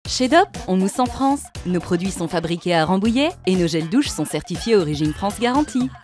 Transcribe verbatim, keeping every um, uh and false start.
Chez Dop, on mousse en France. Nos produits sont fabriqués à Rambouillet et nos gels douche sont certifiés Origine France Garantie.